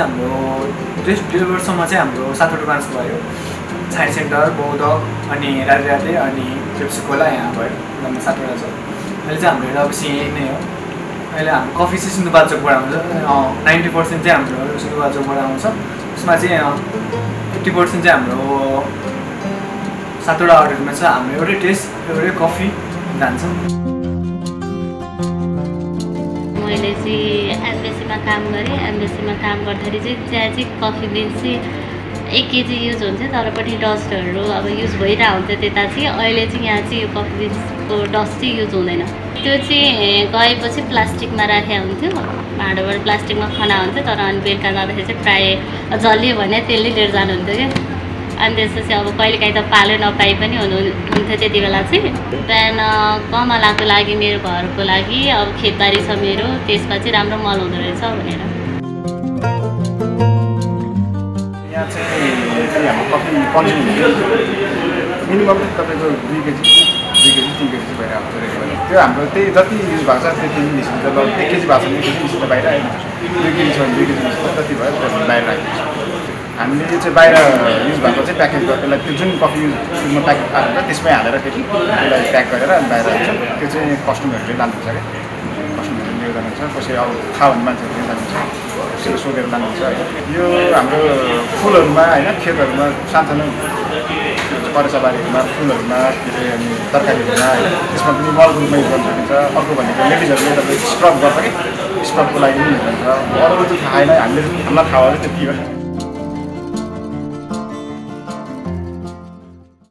हाम्रो डेढ वर्षमा चाहिँ हाम्रो 7वटा ब्रान्च भयो। छाई सेन्टर, बौद्ध अनि राधे अनि पेप्सी-कोला यहाँ भयो। जम्मा 7वटा छ। अहिले चाहिँ हाम्रो हेड अफिस यहीँ नै हो। अहिले हाम्रो कफी चाहिँ सिन्धुपाल्चोकबाट आउँछ। 90% चाहिँ हाम्रो सिन्धुपाल्चोकबाट आउँछ। त्यसमा चाहिँ 50% चाहिँ हाम्रो 7वटा आउटलेटमा छ। हाम्रो एउटै टेस्ट, एउटै कफी जान्छ। मैले चाहिँ एम्बेसीमा काम गरेँ। एम्बेसीमा काम गर्दाखेरि चाहिँ त्यहाँ चाहिँ कफी बिन्स चाहिँ 1 केजी युज हुन्छ, तर पनि डस्टहरू अब युज भइरहेको हुन्छ त्यता चाहिँ। अहिले चाहिँ यहाँ चाहिँ यो कफी बिन्सको डस्ट चाहिँ युज हुँदैन। त्यो चाहिँ गएपछि प्लास्टिकमा राखेको हुन्थ्यो, भाँडोबाट प्लास्टिकमा खना हुन्थ्यो। तर अनि बेलुका जाँदाखेरि चाहिँ प्रायः जल्यो भने त्यसले लिएर जानुहुन्थ्यो क्या। अनि त्यसपछि अब कहिलेकाहीँ त पालो नपाइ पनि हुन्थ्यो त्यति बेला चाहिँ। बिहान कमलाको लागि, मेरो घरको लागि, अब खेतबारी छ मेरो, त्यसमा चाहिँ राम्रो मल हुँदो रहेछ भनेर। यहाँ चाहिँ हाम्रो कफी कन्ज्युम मिनिमम तपाईँको 2 केजी 3 केजी चाहिँ बाहिर आउँछ रेगुलर। त्यो हाम्रो त्यही जति युज भएको छ त्यति निस्किन्छ। ल 1 केजी भएको छ 1 केजी निस्किन्छ बाहिर आइन्छ। 2 केजी छ 2 केजी निस्किन्छ, जति भयो त्यो बाहिर राखिन्छ। हामीले यो चाहिँ बाहिर युज भएको चाहिँ प्याकेज गरेर त्यसलाई त्यो जुन कफी युजमा प्याकेट आएर त्यसमै हालेर फेरि त्यसलाई प्याक गरेर अनि बाहिर आउँछ। त्यो चाहिँ कस्टमरहरूले लानुहुन्छ क्या। कस्टमरहरूले लिएर जानुहुन्छ, कसै अब थाहा भन्ने मान्छेहरूले जानुहुन्छ, कसैले सोधेर लानुहुन्छ होइन। यो हाम्रो फुलहरूमा होइन, खेतहरूमा सानसानो करेसाबारीहरूमा, फुलहरूमा, के अरे अनि तरकारीहरूमा होइन, त्यसमा पनि मलको रूपमा युज गर्न सकिन्छ। अर्को भनेको लेडिजहरूले तपाईँ स्क्रब गर्छ कि, स्क्रबको लागि पनि युज हुन्छ। अरू चाहिँ थाहा छैन, हामीलाई थाहा हो त्यति हो।